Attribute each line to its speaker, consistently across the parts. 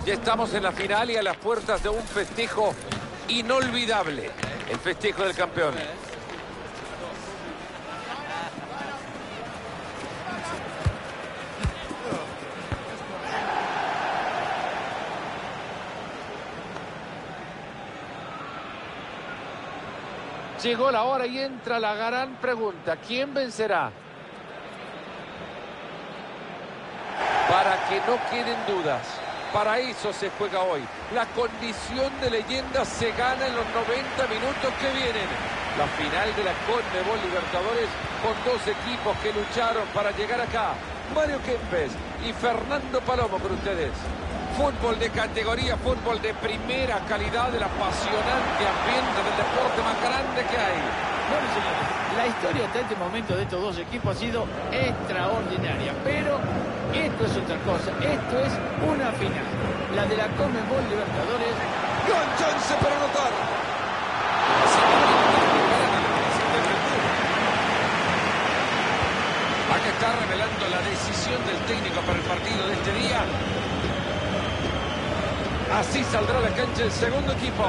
Speaker 1: Ya estamos en la final y a las puertas de un festejo inolvidable. El festejo del campeón. Llegó la hora y entra la gran pregunta. ¿Quién vencerá? Para que no queden dudas, para eso se juega hoy. La condición de leyenda se gana en los 90 minutos que vienen. La final de la Conmebol Libertadores con dos equipos que lucharon para llegar acá. Mario Kempes y Fernando Palomo con ustedes. Fútbol de categoría, fútbol de primera calidad, el apasionante ambiente del deporte más grande que hay.
Speaker 2: Bueno, señores, la historia hasta este momento de estos dos equipos ha sido extraordinaria, pero esto es otra cosa, esto es una final, la de la Conmebol Libertadores.
Speaker 1: ¡Gran chance para anotar! Acá está revelando la decisión del técnico para el partido de este día. Así saldrá a la cancha el segundo equipo.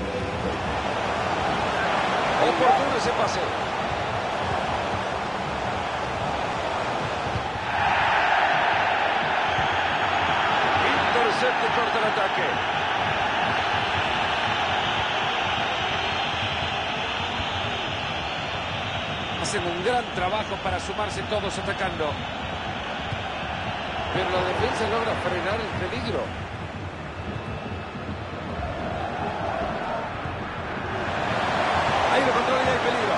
Speaker 1: Oportuno ese pase. Intercepta y corta el ataque. Hacen un gran trabajo para sumarse todos atacando. Pero la defensa logra frenar el peligro. Ahí lo controla y hay peligro.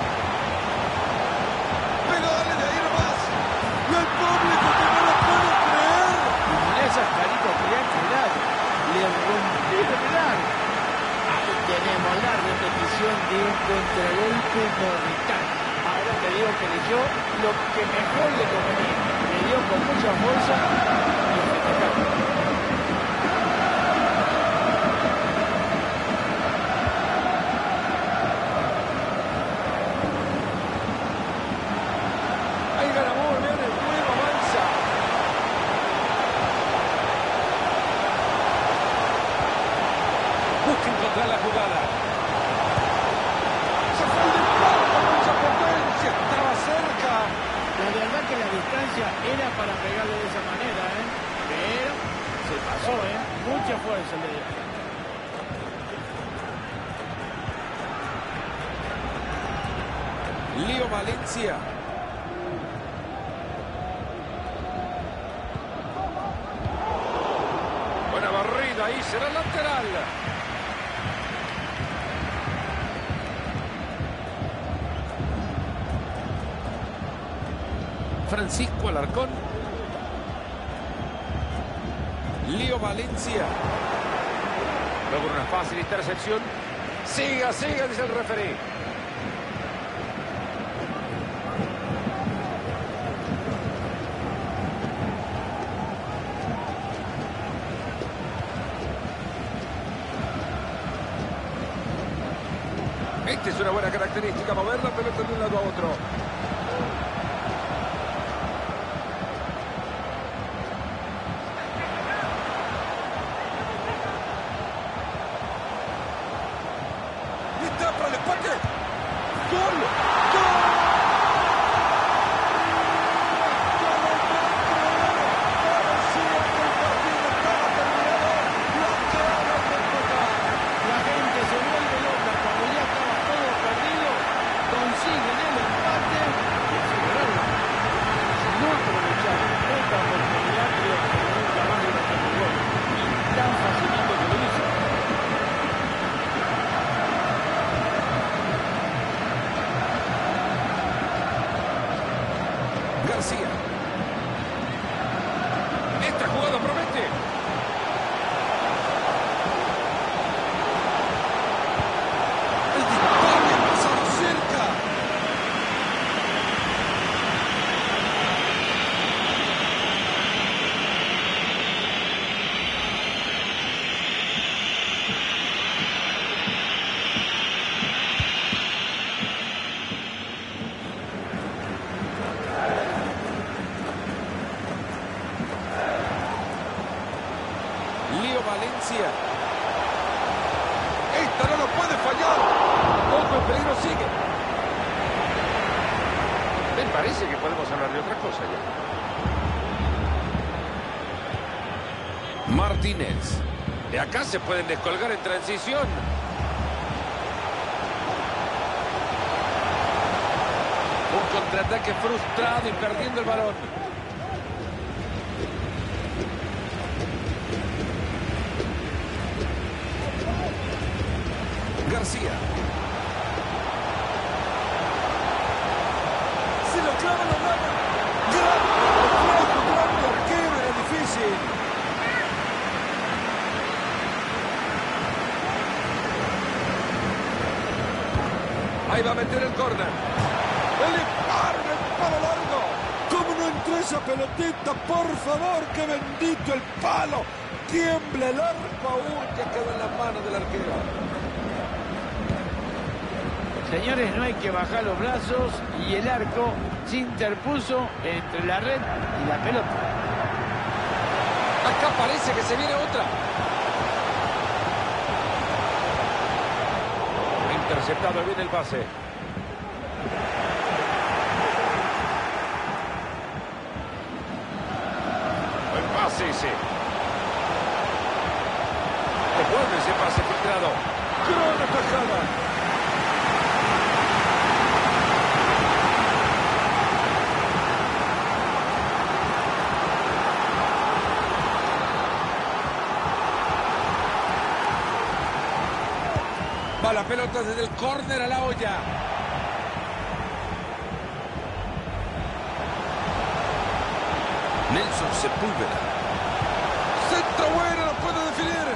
Speaker 1: Pero dale de ahí nomás. Y el público que no lo puede creer.
Speaker 2: Y esas caritas que le han quedado, le rompieron el arco. Ahí tenemos la repetición de un contragolpe mortal. Ahora te digo que leyó lo que mejor le convenía. Le dio con mucha fuerza y festejando.
Speaker 1: La jugada. Se fue el disparo con mucha potencia. Estaba cerca.
Speaker 2: La verdad que la distancia era para pegarle de esa manera, pero se pasó, mucha fuerza le dio.
Speaker 1: Lío Valencia. Buena barrida, ahí será el lateral. Francisco Alarcón. Lío Valencia. Luego una fácil intercepción. Siga, siga, dice el referee. Esta es una buena característica, mover la pelota de un lado a otro. Para el empate. ¡Gol! ¡Gol! Parecía que el partido estaba terminado. La acaban de empatar.
Speaker 2: La gente se vuelve loca cuando ya estaba todo perdido. Consiguen el empate y asegurarlo. Si no aprovecharon esta oportunidad, creo que nunca más lo gol. Y tan fácilmente que lo hizo.
Speaker 1: García. Esta jugada promete. El disparo ha pasado cerca. García. Esta no lo puede fallar. Ojo, el peligro sigue. Me parece que podemos hablar de otra cosa ya. Martínez. De acá se pueden descolgar en transición. Un contraataque frustrado y perdiendo el balón. García.
Speaker 3: Si lo clava, lo gana. Grande arquero, era difícil.
Speaker 1: Ahí va a meter el córner. El disparo en el palo largo.
Speaker 3: ¿Cómo no entró esa pelotita? Por favor, qué bendito el palo. Tiembla el arco aún.
Speaker 1: Ya quedó en las manos del arquero.
Speaker 2: Señores, no hay que bajar los brazos y el arco se interpuso entre la red y la pelota.
Speaker 1: Acá parece que se viene otra. Interceptado bien el pase. El pase ese. Devuelve ese pase filtrado.
Speaker 3: Gran atajada.
Speaker 1: Va la pelota desde el córner a la olla. Nelson Sepúlveda. Centro bueno, lo puede definir.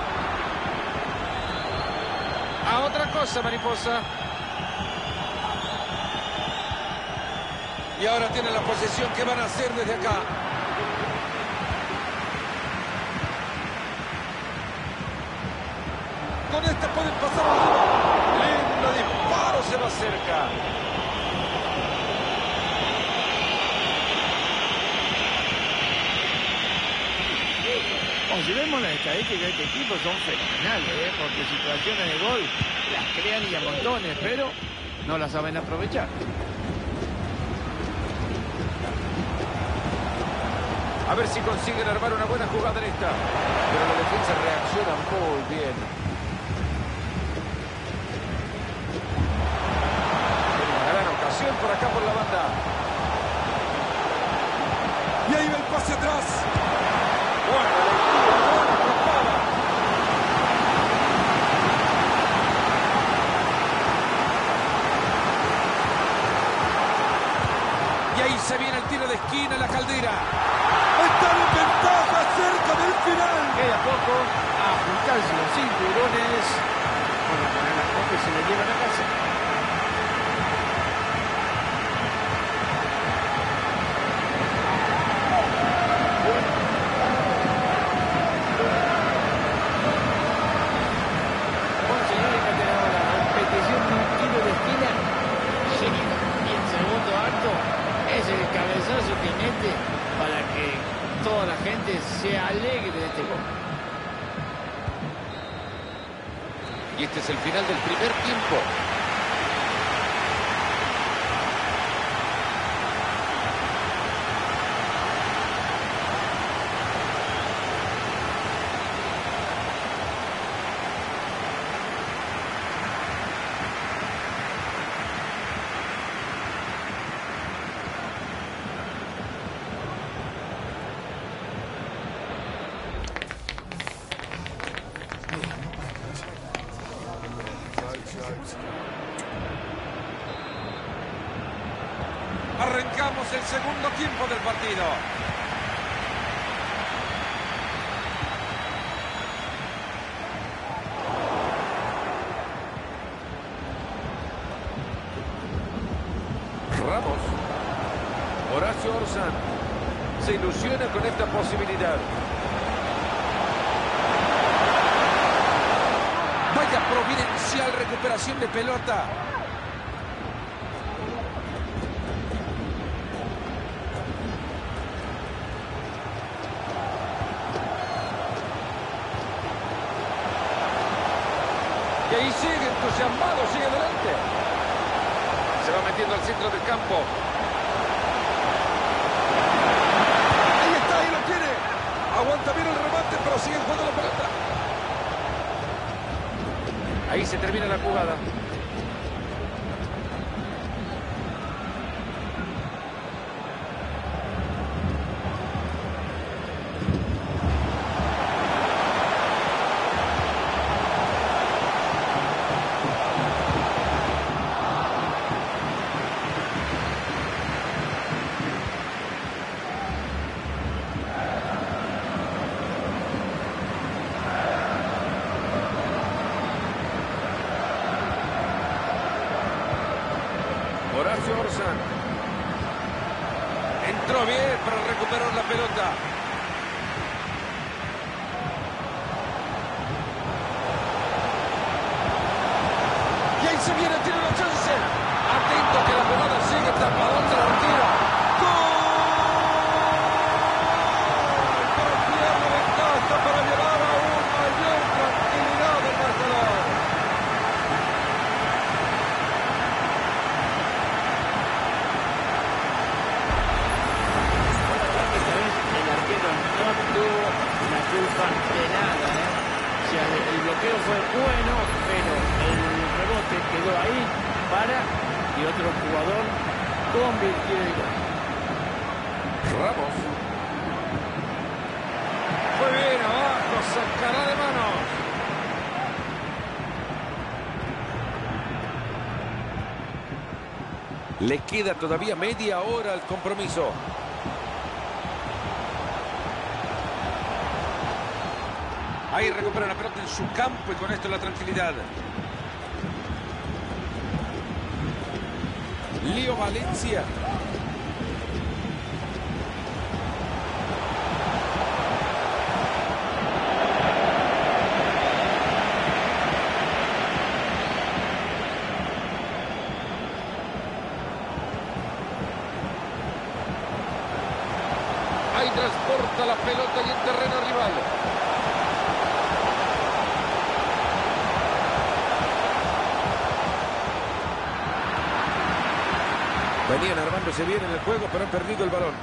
Speaker 1: A otra cosa, mariposa. Y ahora tiene la posesión. ¿Qué van a hacer desde acá? Con esta pueden pasar arriba. Lindo disparo, se va cerca.
Speaker 2: Si vemos las estadísticas de este equipo son fenomenales, porque situaciones de gol las crean y a montones, pero no las saben aprovechar.
Speaker 1: A ver si consiguen armar una buena jugada en esta. Pero la defensa reacciona muy bien. Una gran ocasión por acá por la banda.
Speaker 3: Y ahí va el pase atrás.
Speaker 1: Buena lectura, buena atrapada. Y ahí se viene el tiro de esquina, la Caldera.
Speaker 3: Están en ventaja cerca del final.
Speaker 2: Queda poco a ajustarse los cinturones. Van a poner la copa y se lo llevan a casa. Para que toda la gente se alegre de este gol.
Speaker 1: Y este es el final del primer tiempo. Arrancamos el segundo tiempo del partido. Ramos. Horacio Orsán. Se ilusiona con esta posibilidad. Vaya providencial recuperación de pelota. ahí sigue entusiasmado, sigue adelante. Se va metiendo al centro del campo.
Speaker 3: Ahí está, ahí lo tiene. Aguanta bien el remate, pero sigue jugando la pelota.
Speaker 1: Ahí se termina la jugada. Horacio Orsán. Entró bien para recuperar la pelota.
Speaker 3: Y ahí se viene, tiene una chance.
Speaker 1: Atento que la pelota sigue tapadón de la arquero.
Speaker 3: Para ampliar la ventaja, para llevar a una mayor tranquilidad del marcador.
Speaker 2: Esta vez el arquero no tuvo la culpa de nada, ¿eh? O sea, el bloqueo fue bueno, pero el rebote quedó ahí y otro jugador convirtió el gol.
Speaker 1: Ramos. Fue bien abajo, sacará de manos. Le queda todavía media hora al compromiso. Ahí recupera la pelota en su campo y con esto la tranquilidad. Lío Valencia. Ahí transporta la pelota y en terreno rival. Venían armándose bien en el juego, pero han perdido el balón.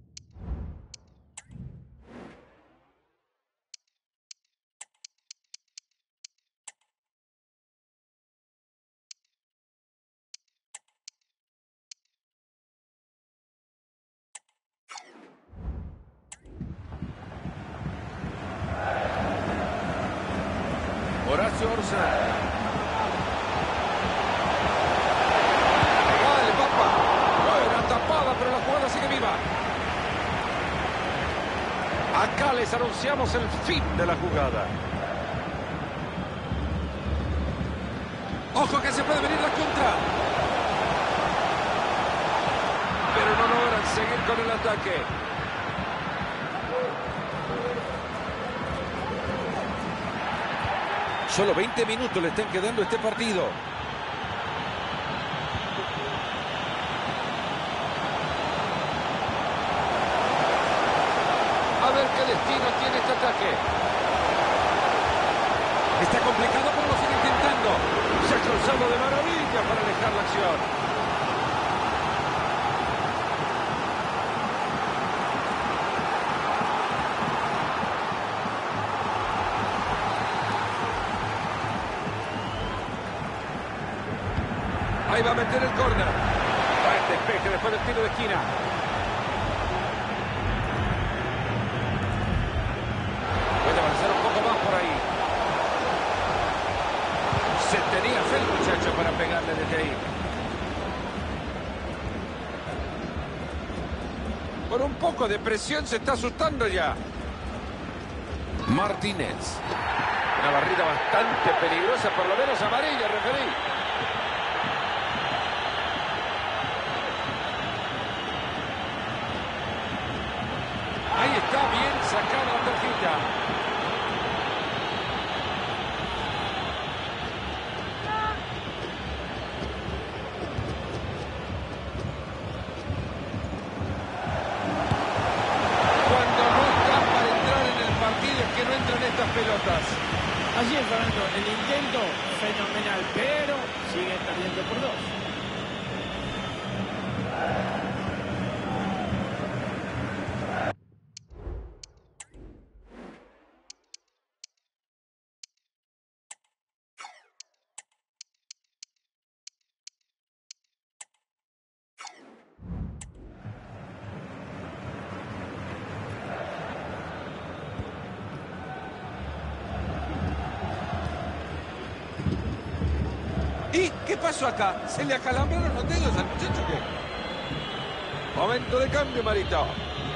Speaker 1: Horacio Orsán. Vale, papá. Buena tapada, pero la jugada sigue viva. Acá les anunciamos el fin de la jugada. Ojo que se puede venir la contra. Pero no logran seguir con el ataque. Solo 20 minutos le están quedando a este partido. A ver qué destino tiene este ataque. Está complicado, pero lo sigue intentando. Se ha cruzado de maravilla para alejar la acción. Ahí va a meter el córner. Va el despeje después del tiro de esquina. Puede avanzar un poco más por ahí. Se tenía fe el muchacho para pegarle desde ahí. Por un poco de presión se está asustando ya. Martínez. Una barrida bastante peligrosa, por lo menos amarilla, referí. Ahí está bien sacada la tarjeta. Cuando no está para entrar en el partido es que no entran estas pelotas.
Speaker 2: Así es, Fernando, el intento fenomenal, pero siguen perdiendo por 2.
Speaker 1: ¿Y qué pasó acá? ¿Se le acalambraron los dedos al muchacho qué? Momento de cambio, Marito.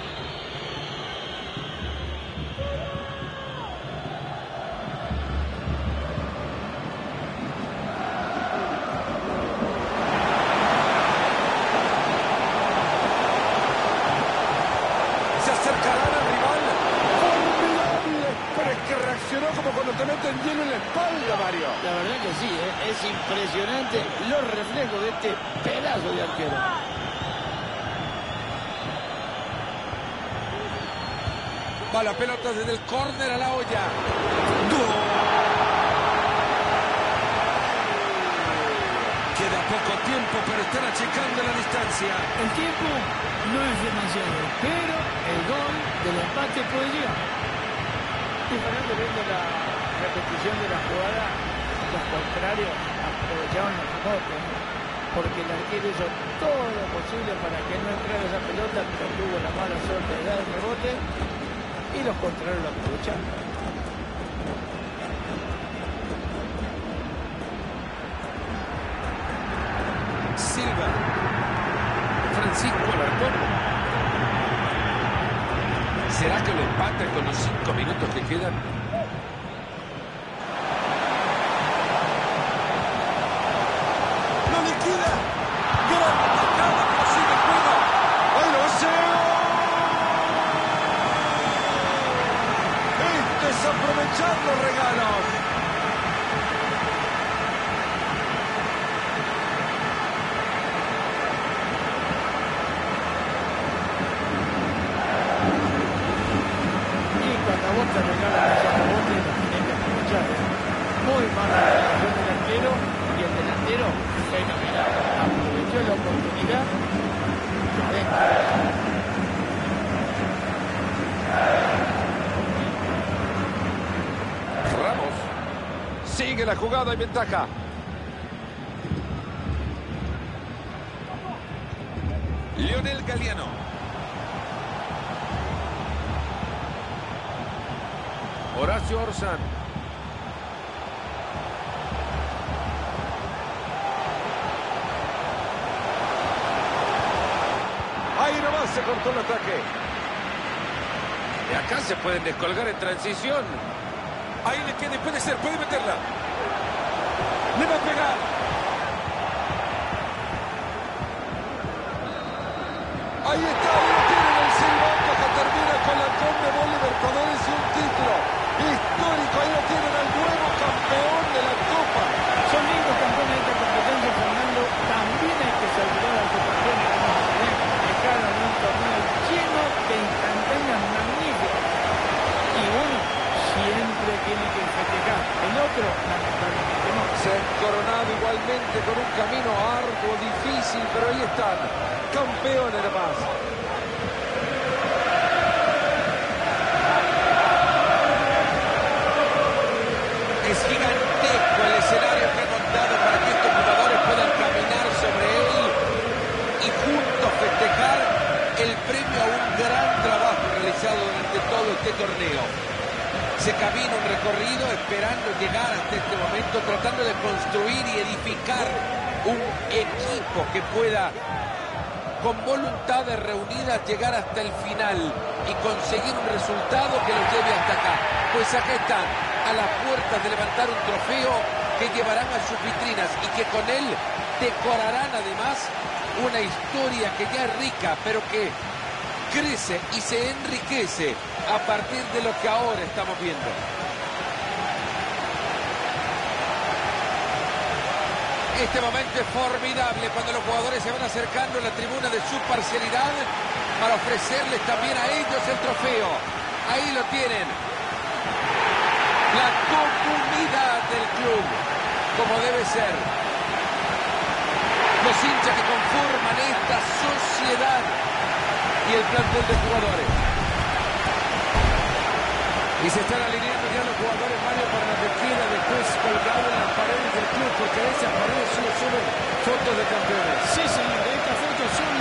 Speaker 1: Se acercarán al rival.
Speaker 3: ¡Formidable! Pero es que reaccionó como cuando te meten hielo en la espalda, Mario.
Speaker 2: La verdad que sí, es impresionante los reflejos de este pedazo de arquero.
Speaker 1: Va la pelota desde el córner a la olla. Queda poco tiempo, pero están achicando la distancia.
Speaker 2: El tiempo no es demasiado, pero el gol del empate puede llegar. Y Fernando, viendo la repetición de la jugada, los contrarios aprovechaban los rebotes, ¿no? Porque el arquero hizo todo lo posible para que no entrara esa pelota, pero tuvo la mala suerte de dar el rebote y los contrarios lo aprovecharon.
Speaker 1: Silva. Francisco Alarcón. ¿Será que lo empata con los 5 minutos que quedan?
Speaker 3: ¡Lo liquida! ¡Gran tocada! ¡Consigue el juego! ¡Ahí lo hace! ¡Desaprovechando regalos!
Speaker 2: Y cuando a vos te regalan esos rebotes, los tenés que aprovechar, ¿eh? Muy mala la reacción del arquero y el delantero fenomenal. Aprovechó la oportunidad y adentro.
Speaker 1: Ramos. Sigue la jugada y ventaja. Lionel Galeano. Horacio Orsán. Ahí nomás se cortó el ataque. Y acá se pueden descolgar en transición. Ahí le queda, puede ser, puede meterla. Le va a pegar.
Speaker 3: Ahí está, tienen el silbato que termina con la Conmebol Libertadores y un título histórico. Ahí lo tienen al nuevo campeón de la Copa.
Speaker 2: Son lindos campeones de esta competencia, Fernando. También hay que saludar al subcampeón de la Nacional, que cada un torneo lleno de instantáneas magníficas. Y uno siempre tiene que festejar. El otro, lamentablemente, no.
Speaker 1: Se han coronado igualmente con un camino arduo, difícil, pero ahí están. Campeones de más. Es gigantesco el escenario que han montado para que estos jugadores puedan caminar sobre él y juntos festejar el premio a un gran trabajo realizado durante todo este torneo. Se camina un recorrido esperando llegar hasta este momento, tratando de construir y edificar un equipo que pueda, con voluntades reunidas, llegar hasta el final y conseguir un resultado que los lleve hasta acá. Pues acá están, a las puertas de levantar un trofeo que llevarán a sus vitrinas y que con él decorarán además una historia que ya es rica, pero que crece y se enriquece a partir de lo que ahora estamos viendo. Este momento es formidable cuando los jugadores se van acercando a la tribuna de su parcialidad para ofrecerles también a ellos el trofeo. Ahí lo tienen. La comunidad del club, como debe ser. Los hinchas que conforman esta sociedad y el plantel de jugadores. Y se están alineando ya los jugadores, Mario, para lo que queda después colgado en las paredes del club, porque de esas paredes solo suben fotos de campeones.
Speaker 2: Sí, señor, estas fotos son